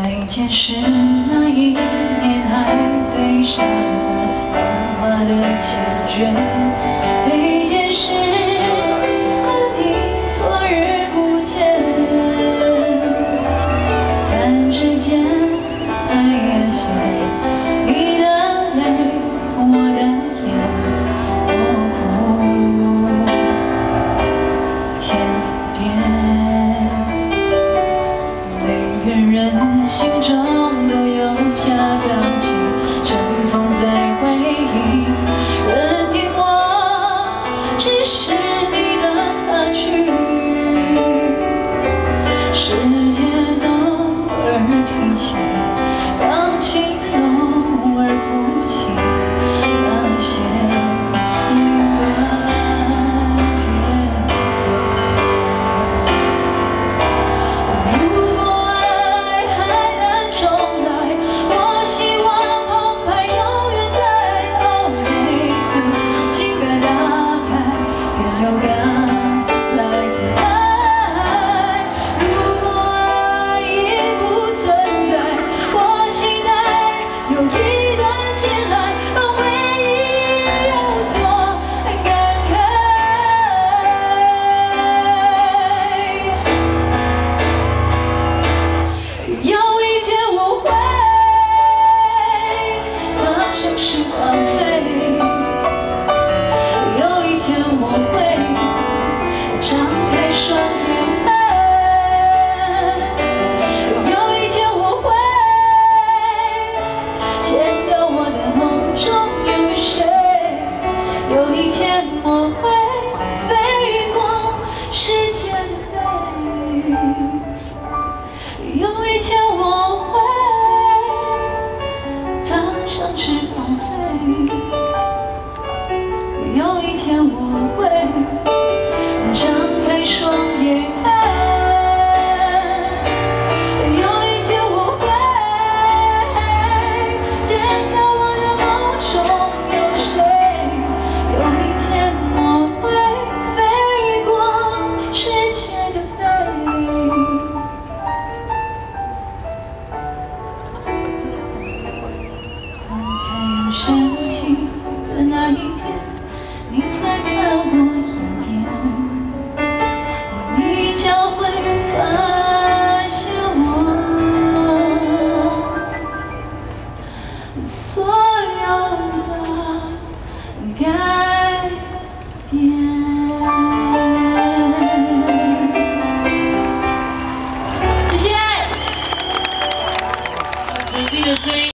再见是那一年还对下的漫画的结局，那件事和你多日不见，弹指间爱也写，你的泪，我的眼，我哭天边。 每个人心中都有架钢琴，尘封在回忆。任凭我只是你的插曲，世界偶尔停息，让情偶尔哭泣，那些云断片。 是荒废。有一天我会张开双眼，有一天我会见到我的梦中有谁，有一天我会飞过世界的黑，有一天我会踏上翅膀。 有一天我会张开双眼，有一天我会见到我的梦中有谁，有一天我会飞过世界的黑。当太阳升起的那一天。 你在看我一遍，你将会发现我所有的改变。谢谢。子弟的声音。